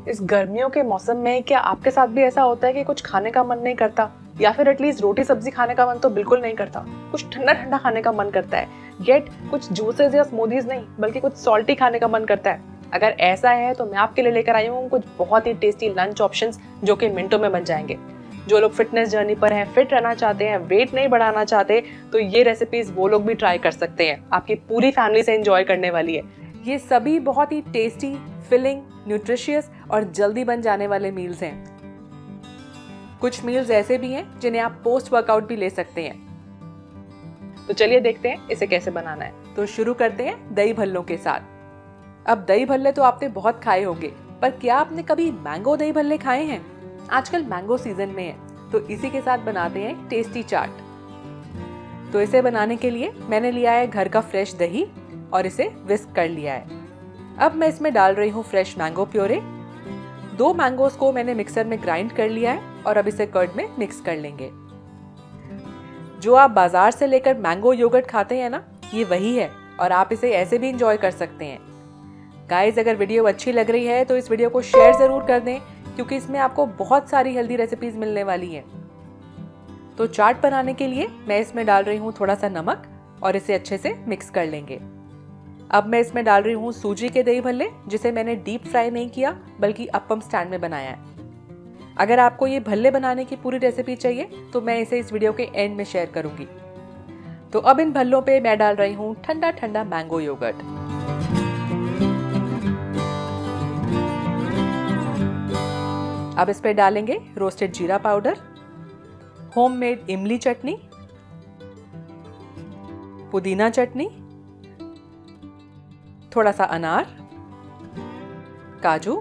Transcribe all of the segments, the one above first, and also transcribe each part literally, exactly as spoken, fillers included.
इस गर्मियों के मौसम में क्या आपके साथ भी ऐसा होता है कि कुछ खाने का मन नहीं करता, या फिर एटलीस्ट रोटी सब्जी खाने का मन तो बिल्कुल नहीं करता, कुछ ठंडा ठंडा खाने का मन करता है, येट कुछ जूसेस या स्मूदीज नहीं बल्कि कुछ सॉल्टी खाने का मन करता है? अगर ऐसा है तो मैं आपके लिए लेकर आई हूँ कुछ बहुत ही टेस्टी लंच ऑप्शंस जो कि मिनटों में बन जाएंगे। जो लोग फिटनेस जर्नी पर हैं, फिट रहना चाहते हैं, वेट नहीं बढ़ाना चाहते, तो ये रेसिपीज वो लोग भी ट्राई कर सकते हैं। आपकी पूरी फैमिली से एंजॉय करने वाली है। ये सभी बहुत ही टेस्टी, फिलिंग, न्यूट्रिशियस और जल्दी बन जाने वाले मील्स हैं। कुछ मील्स ऐसे भी हैं जिन्हें आप पोस्ट वर्कआउट भी ले सकते हैं। तो चलिए देखते हैं इसे कैसे बनाना है। तो शुरू करते हैं दही भल्लों के साथ। अब दही भल्ले तो आपने बहुत खाए होंगे, पर क्या आपने कभी मैंगो दही भल्ले खाए हैं? आजकल मैंगो सीजन में है, तो इसी के साथ बनाते हैं टेस्टी चाट। तो इसे बनाने के लिए मैंने लिया है घर का फ्रेश दही और इसे विस्क कर लिया है। अब मैं इसमें डाल रही हूँ फ्रेश मैंगो प्योरे। दो मैंगोस को मैंने मिक्सर में ग्राइंड कर लिया है और अब इसे कर्ड में मिक्स कर लेंगे। जो आप बाजार से लेकर मैंगो योगर्ट खाते हैं ना, ये वही है और आप इसे ऐसे भी इंजॉय कर सकते हैं। गाइस, अगर वीडियो अच्छी लग रही है तो इस वीडियो को शेयर जरूर कर दें, क्योंकि इसमें आपको बहुत सारी हेल्दी रेसिपीज मिलने वाली हैं। तो चाट बनाने के लिए मैं इसमें डाल रही हूँ थोड़ा सा नमक और इसे अच्छे से मिक्स कर लेंगे। अब मैं इसमें डाल रही हूँ सूजी के दही भल्ले, जिसे मैंने डीप फ्राई नहीं किया बल्कि अप्पम स्टैंड में बनाया है। अगर आपको ये भल्ले बनाने की पूरी रेसिपी चाहिए तो मैं इसे इस वीडियो के एंड में शेयर करूंगी। तो अब इन भल्लों पे मैं डाल रही हूँ ठंडा ठंडा मैंगो योगर्ट। अब इस पे डालेंगे रोस्टेड जीरा पाउडर, होममेड इमली चटनी, पुदीना चटनी, थोड़ा सा अनार, काजू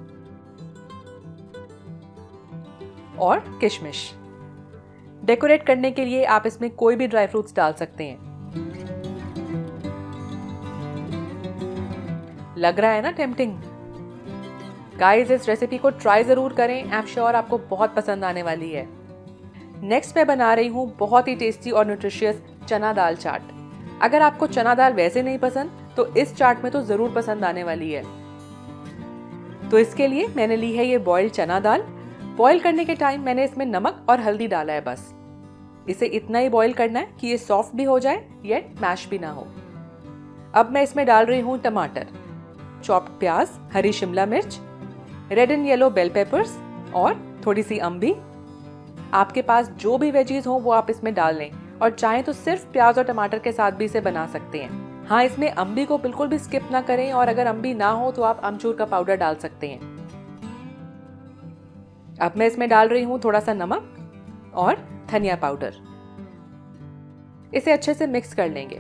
और किशमिश। डेकोरेट करने के लिए आप इसमें कोई भी ड्राई फ्रूट्स डाल सकते हैं। लग रहा है ना टेम्पटिंग? गाइस, इस रेसिपी को ट्राई जरूर करें। आई एम श्योर आपको बहुत पसंद आने वाली है। नेक्स्ट मैं बना रही हूँ बहुत ही टेस्टी और न्यूट्रिशियस चना दाल चाट। अगर आपको चना दाल वैसे नहीं पसंद तो इस चाट में तो जरूर पसंद आने वाली है। तो इसके लिए मैंने ली है ये बॉइल्ड चना दाल। बॉईल करने के टाइम मैंने इसमें नमक और हल्दी डाला है बस। इसे इतना ही बॉईल करना है कि ये सॉफ्ट भी हो जाए येट मैश भी ना हो। अब मैं इसमें डाल रही हूँ टमाटर, चॉप्ड प्याज, हरी शिमला मिर्च, red and yellow bell peppers और थोड़ी सी अम्बी। आपके पास जो भी वेजीज हो वो आप इसमें डाल लें, और चाहें तो सिर्फ प्याज और टमाटर के साथ भी इसे बना सकते हैं। हाँ, इसमें अम्बी को बिल्कुल भी स्किप ना करें, और अगर अम्बी ना हो तो आप अमचूर का पाउडर डाल सकते हैं। अब मैं इसमें डाल रही हूँ थोड़ा सा नमक और धनिया पाउडर। इसे अच्छे से मिक्स कर लेंगे।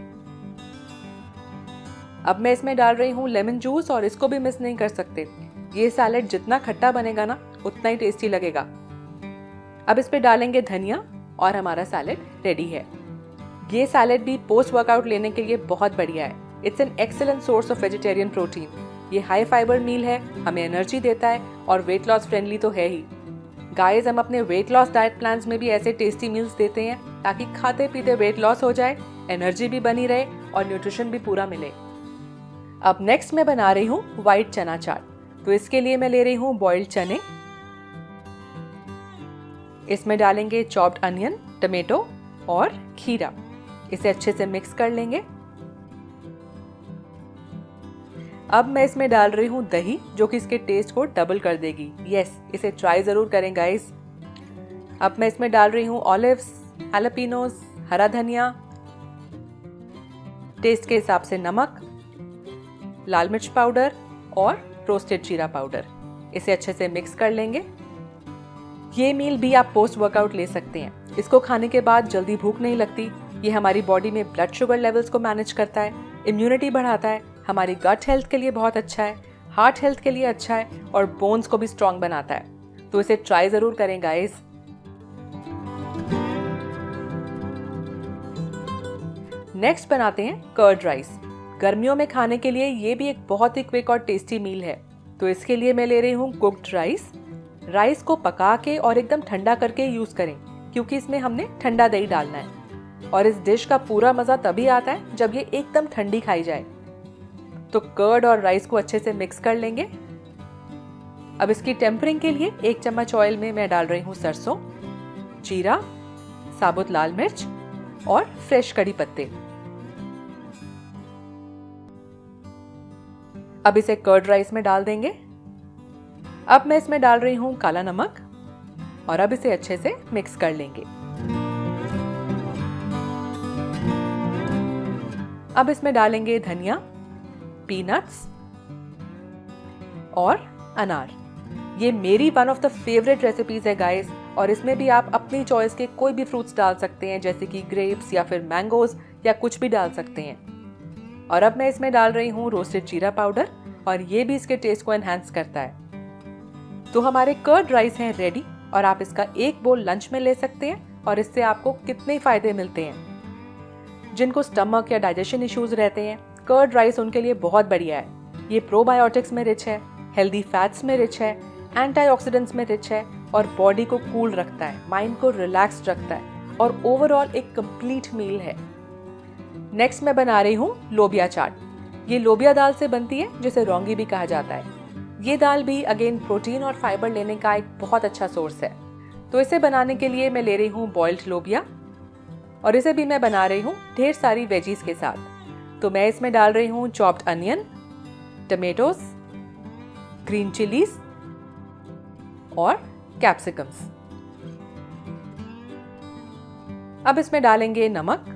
अब मैं इसमें डाल रही हूँ लेमन जूस, और इसको भी मिस नहीं कर सकते। ये सैलेड जितना खट्टा बनेगा ना उतना ही टेस्टी लगेगा। अब इस पे डालेंगे धनिया और हमारा सैलेड रेडी है। ये सैलेड भी पोस्ट वर्कआउट लेने के लिए बहुत बढ़िया है। It's an excellent source of vegetarian protein. ये हाई फाइबर मील है, हमें एनर्जी देता है और वेट लॉस फ्रेंडली तो है ही। गाइस, हम अपने वेट लॉस डाइट प्लान्स में भी ऐसे टेस्टी मील्स देते हैं ताकि खाते पीते वेट लॉस हो जाए, एनर्जी भी बनी रहे और न्यूट्रिशन भी पूरा मिले। अब नेक्स्ट मैं बना रही हूँ व्हाइट चना चाट। तो इसके लिए मैं ले रही हूँ बॉइल्ड चने। इसमें डालेंगे चॉप्ड अनियन, टमेटो और खीरा। इसे अच्छे से मिक्स कर लेंगे। अब मैं इसमें डाल रही हूँ दही, जो कि इसके टेस्ट को डबल कर देगी। यस, इसे ट्राई जरूर करें गाइस। अब मैं इसमें डाल रही हूँ ऑलिव्स, हैलोपिनोस, हरा धनिया, टेस्ट के हिसाब से नमक, लाल मिर्च पाउडर और रोस्टेड जीरा पाउडर। इसे अच्छे से मिक्स कर लेंगे। ये मील भी आप पोस्ट वर्कआउट ले सकते हैं। इसको खाने के बाद जल्दी भूख नहीं लगती। ये हमारी बॉडी में ब्लड शुगर लेवल्स को मैनेज करता है, इम्यूनिटी बढ़ाता है, हमारी गट हेल्थ के लिए बहुत अच्छा है, हार्ट हेल्थ के लिए अच्छा है और बोन्स को भी स्ट्रॉन्ग बनाता है। तो इसे ट्राई जरूर करें गाइस। नेक्स्ट बनाते हैं कर्ड राइस। गर्मियों में खाने के लिए ये भी एक बहुत ही क्विक और टेस्टी मील है। तो इसके लिए मैं ले रही हूँ कुक्ड राइस। राइस को पका के और एकदम ठंडा करके यूज करें, क्योंकि इसमें हमने ठंडा दही डालना है। और इस डिश का पूरा मजा तभी आता है जब ये एकदम ठंडी खाई जाए। तो कर्ड और राइस को अच्छे से मिक्स कर लेंगे। अब इसकी टेम्परिंग के लिए एक चम्मच ऑयल में मैं डाल रही हूँ सरसों, जीरा, साबुत लाल मिर्च और फ्रेश कड़ी पत्ते। अब इसे कर्ड राइस में डाल देंगे। अब मैं इसमें डाल रही हूँ काला नमक और अब इसे अच्छे से मिक्स कर लेंगे। अब इसमें डालेंगे धनिया, पीनट्स और अनार। ये मेरी one of the favourite recipes है गाइस, और इसमें भी आप अपनी चॉइस के कोई भी फ्रूट्स डाल सकते हैं, जैसे कि ग्रेप्स या फिर मैंगोज या कुछ भी डाल सकते हैं। और अब मैं इसमें डाल रही हूँ रोस्टेड जीरा पाउडर, और ये भी इसके टेस्ट को एनहांस करता है। तो हमारे कर्ड राइस हैं रेडी, और आप इसका एक बोल लंच में ले सकते हैं। और इससे आपको कितने फायदे मिलते हैं। जिनको स्टमक या डाइजेशन इश्यूज रहते हैं, कर्ड राइस उनके लिए बहुत बढ़िया है। ये प्रोबायोटिक्स में रिच है, हेल्दी फैट्स में रिच है, एंटीऑक्सीडेंट्स में रिच है और बॉडी को कूल रखता है, माइंड को रिलैक्स्ड रखता है और ओवरऑल एक कंप्लीट मील है। नेक्स्ट मैं बना रही हूँ लोबिया चाट। ये लोबिया दाल से बनती है, जिसे रौंगी भी कहा जाता है। ये दाल भी अगेन प्रोटीन और फाइबर लेने का एक बहुत अच्छा सोर्स है। तो इसे बनाने के लिए मैं ले रही हूँ बॉइल्ड लोबिया, और इसे भी मैं बना रही हूँ ढेर सारी वेजीज के साथ। तो मैं इसमें डाल रही हूँ chopped onion, tomatoes, green chillies और कैप्सिकम्स। अब इसमें डालेंगे नमक,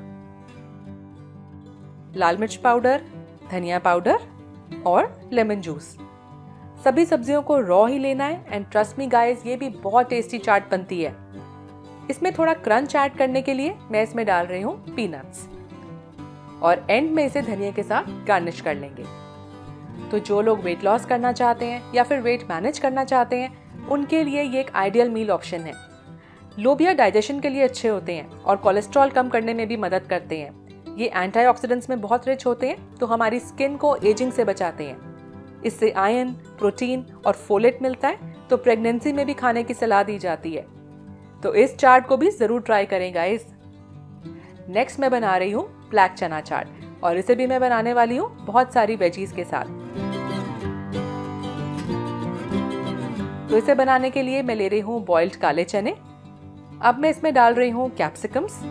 लाल मिर्च पाउडर, धनिया पाउडर और लेमन जूस। सभी सब्जियों को रॉ ही लेना है, एंड ट्रस्ट मी गाइस, ये भी बहुत टेस्टी चाट बनती है। इसमें थोड़ा क्रंच ऐड करने के लिए मैं इसमें डाल रही हूँ पीनट्स, और एंड में इसे धनिया के साथ गार्निश कर लेंगे। तो जो लोग वेट लॉस करना चाहते हैं या फिर वेट मैनेज करना चाहते हैं, उनके लिए ये एक आइडियल मील ऑप्शन है। लोबिया डाइजेशन के लिए अच्छे होते हैं और कोलेस्ट्रॉल कम करने में भी मदद करते हैं। ये एंटीऑक्सीडेंट्स में बहुत रिच होते हैं, तो हमारी स्किन को एजिंग से बचाते हैं। इससे आयरन, प्रोटीन और फोलेट मिलता है, तो प्रेगनेंसी में भी खाने की सलाह दी जाती है। तो इस चाट को भी जरूर ट्राई करें गाइस। नेक्स्ट मैं बना रही हूँ ब्लैक चना चाट, और इसे भी मैं बनाने वाली हूँ बहुत सारी वेजीज के साथ। तो इसे बनाने के लिए मैं ले रही हूँ बॉइल्ड काले चने। अब मैं इसमें डाल रही हूँ कैप्सिकम्स,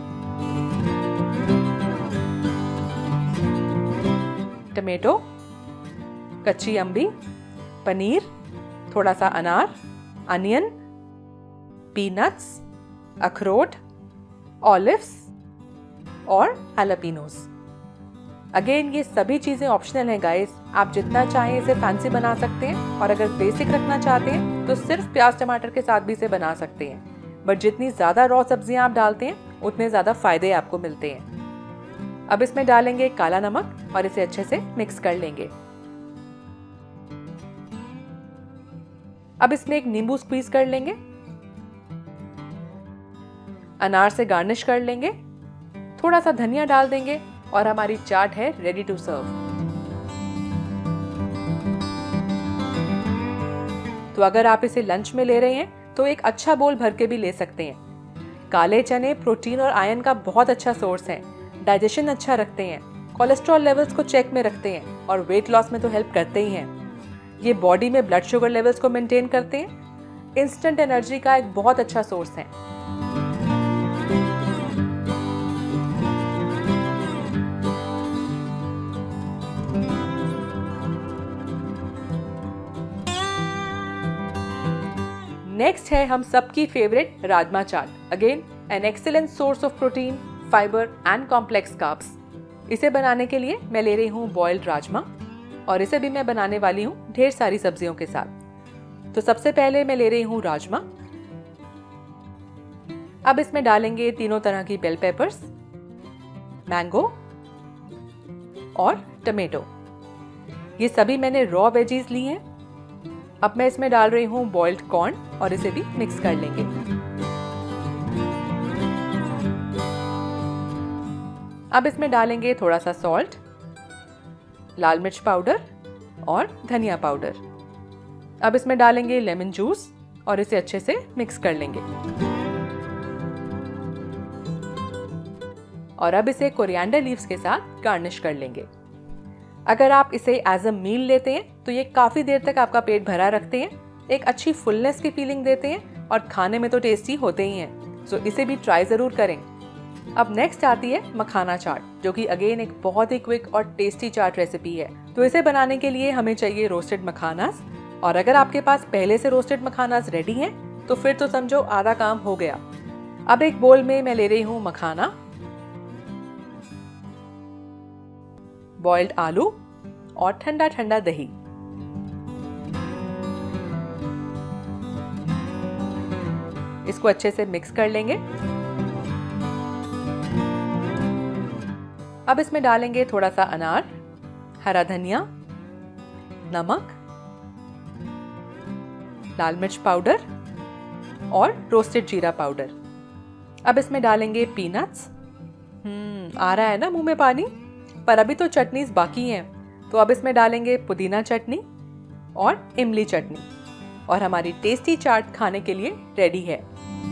टमेटो, कच्ची अम्बी, पनीर, थोड़ा सा अनार, अनियन, पीनट्स, अखरोट, ऑलिव्स और हैलापिनोस। अगेन ये सभी चीजें ऑप्शनल हैं गाइस, आप जितना चाहें इसे फैंसी बना सकते हैं, और अगर बेसिक रखना चाहते हैं तो सिर्फ प्याज टमाटर के साथ भी इसे बना सकते हैं। बट जितनी ज्यादा रॉ सब्जियां आप डालते हैं, उतने ज्यादा फायदे आपको मिलते हैं। अब इसमें डालेंगे काला नमक और इसे अच्छे से मिक्स कर लेंगे। अब इसमें एक नींबू स्क्वीज कर लेंगे, अनार से गार्निश कर लेंगे, थोड़ा सा धनिया डाल देंगे, और हमारी चाट है रेडी टू सर्व। तो अगर आप इसे लंच में ले रहे हैं तो एक अच्छा बोल भर के भी ले सकते हैं। काले चने प्रोटीन और आयरन का बहुत अच्छा सोर्स है, डाइजेशन अच्छा रखते हैं, कोलेस्ट्रॉल लेवल्स को चेक में रखते हैं और वेट लॉस में तो हेल्प करते ही हैं। ये बॉडी में ब्लड शुगर लेवल्स को मेंटेन करते हैं, इंस्टेंट एनर्जी का एक बहुत अच्छा सोर्स है। नेक्स्ट है हम सबकी favourite rajma chaat. Again an excellent source of protein, fibre and complex carbs. इसे बनाने के लिए मैं ले रही हूँ बॉइल्ड राजमा, और इसे भी मैं बनाने वाली हूँ ढेर सारी सब्जियों के साथ। तो सबसे पहले मैं ले रही हूँ राजमा। अब इसमें डालेंगे तीनों तरह की बेल पेपर्स, मैंगो और टमेटो। ये सभी मैंने रॉ वेजीज ली हैं। अब मैं इसमें डाल रही हूँ बॉइल्ड कॉर्न, और इसे भी मिक्स कर लेंगे। अब इसमें डालेंगे थोड़ा सा सॉल्ट, लाल मिर्च पाउडर और धनिया पाउडर। अब इसमें डालेंगे लेमन जूस और इसे अच्छे से मिक्स कर लेंगे। और अब इसे कोरिएंडर लीव्स के साथ गार्निश कर लेंगे। अगर आप इसे एज अ मील लेते हैं तो ये काफी देर तक आपका पेट भरा रखते हैं, एक अच्छी फुलनेस की फीलिंग देते हैं और खाने में तो टेस्टी होते ही हैं। सो इसे भी ट्राई ज़रूर करें। अब नेक्स्ट आती है मखाना चाट, जो कि अगेन एक बहुत ही क्विक और टेस्टी चाट रेसिपी है। तो इसे बनाने के लिए हमें चाहिए रोस्टेड मखानास, और अगर आपके पास पहले से रोस्टेड मखानास रेडी हैं तो फिर तो समझो आधा काम हो गया। अब एक बोल में मैं ले रही हूँ मखाना, बॉइल्ड आलू और ठंडा ठंडा दही। इसको अच्छे से मिक्स कर लेंगे। अब इसमें डालेंगे थोड़ा सा अनार, हरा धनिया, नमक, लाल मिर्च पाउडर और रोस्टेड जीरा पाउडर। अब इसमें डालेंगे पीनट्स। हम्म आ रहा है ना मुंह में पानी, पर अभी तो चटनीज बाकी हैं। तो अब इसमें डालेंगे पुदीना चटनी और इमली चटनी, और हमारी टेस्टी चाट खाने के लिए रेडी है।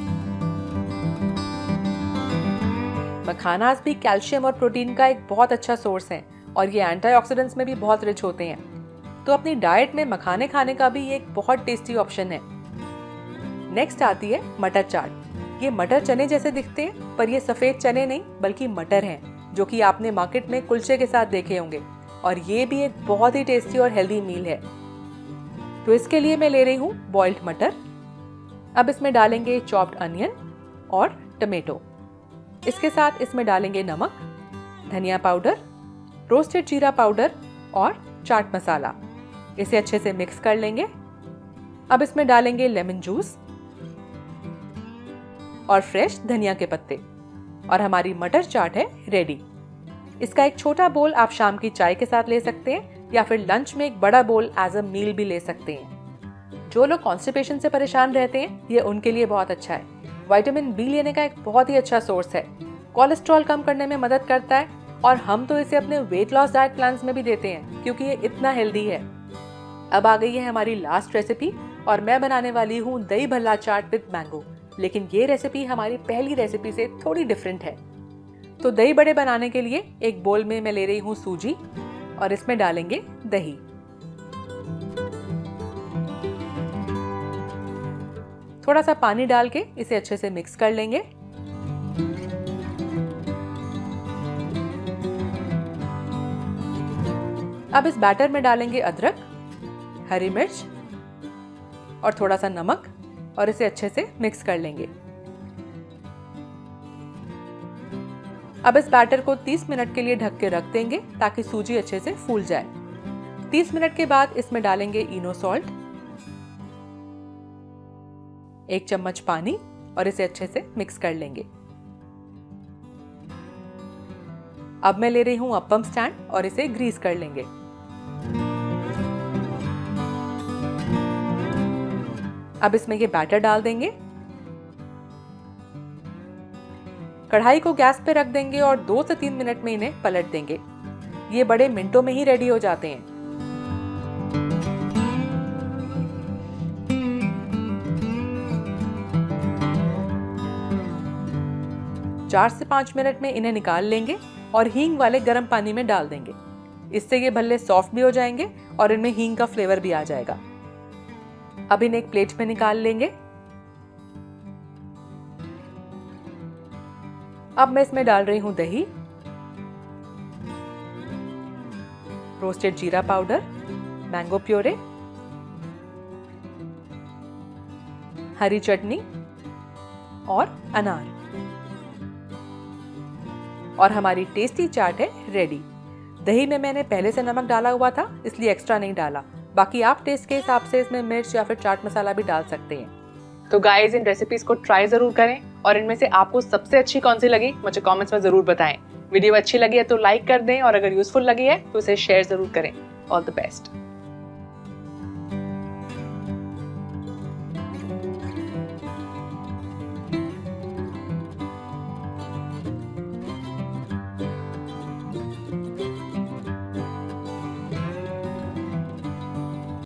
मखानास भी कैल्शियम और प्रोटीन का एक बहुत अच्छा सोर्स है, और ये एंटीऑक्सीडेंट्स में भी बहुत रिच होते हैं। तो अपनी डाइट में मखाने खाने का भी एक बहुत टेस्टी ऑप्शन है। नेक्स्ट आती है मटर चाट। ये मटर चने जैसे दिखते हैं, पर ये सफेद चने नहीं बल्कि मटर हैं, जो कि आपने मार्केट में कुलचे के साथ देखे होंगे, और ये भी एक बहुत ही टेस्टी और हेल्दी मील है। तो इसके लिए मैं ले रही हूँ बॉइल्ड मटर। अब इसमें डालेंगे चॉप्ड अनियन और टमेटो। इसके साथ इसमें डालेंगे नमक, धनिया पाउडर, रोस्टेड जीरा पाउडर और चाट मसाला। इसे अच्छे से मिक्स कर लेंगे। अब इसमें डालेंगे लेमन जूस और फ्रेश धनिया के पत्ते, और हमारी मटर चाट है रेडी। इसका एक छोटा बोल आप शाम की चाय के साथ ले सकते हैं, या फिर लंच में एक बड़ा बोल एज अ मील भी ले सकते हैं। जो लोग कॉन्स्टिपेशन से परेशान रहते हैं, ये उनके लिए बहुत अच्छा है। विटामिन बी लेने का एक बहुत ही अच्छा सोर्स है, कोलेस्ट्रॉल कम करने में मदद करता है, और हम तो इसे अपने वेट लॉस डाइट प्लान्स में भी देते हैं क्योंकि ये इतना हेल्दी है। अब आ गई है हमारी लास्ट रेसिपी, और मैं बनाने वाली हूँ दही भल्ला चाट विद मैंगो। लेकिन ये रेसिपी हमारी पहली रेसिपी से थोड़ी डिफरेंट है। तो दही बड़े बनाने के लिए एक बोल में मैं ले रही हूँ सूजी, और इसमें डालेंगे दही। थोड़ा सा पानी डाल के इसे अच्छे से मिक्स कर लेंगे। अब इस बैटर में डालेंगे अदरक, हरी मिर्च और थोड़ा सा नमक, और इसे अच्छे से मिक्स कर लेंगे। अब इस बैटर को तीस मिनट के लिए ढक के रख देंगे ताकि सूजी अच्छे से फूल जाए। तीस मिनट के बाद इसमें डालेंगे इनो सॉल्ट, एक चम्मच पानी, और इसे अच्छे से मिक्स कर लेंगे। अब मैं ले रही हूं अप्पम स्टैंड, और इसे ग्रीस कर लेंगे। अब इसमें ये बैटर डाल देंगे। कढ़ाई को गैस पे रख देंगे और दो से तीन मिनट में इन्हें पलट देंगे। ये बड़े मिनटों में ही रेडी हो जाते हैं। चार से पांच मिनट में इन्हें निकाल लेंगे और हींग वाले गर्म पानी में डाल देंगे। इससे ये भल्ले सॉफ्ट भी हो जाएंगे और इनमें हींग का फ्लेवर भी आ जाएगा। अब इन्हें एक प्लेट में निकाल लेंगे। अब मैं इसमें डाल रही हूं दही, रोस्टेड जीरा पाउडर, मैंगो प्योरे, हरी चटनी और अनार, और हमारी टेस्टी चाट है रेडी। दही में मैंने पहले से नमक डाला हुआ था, इसलिए एक्स्ट्रा नहीं डाला। बाकी आप टेस्ट के हिसाब से इसमें मिर्च या फिर चाट मसाला भी डाल सकते हैं। तो गाइस, इन रेसिपीज को ट्राई जरूर करें, और इनमें से आपको सबसे अच्छी कौन सी लगी मुझे कमेंट्स में जरूर बताएं। वीडियो अच्छी लगी है तो लाइक कर दें, और अगर यूजफुल लगी है तो इसे शेयर जरूर करें। All the best.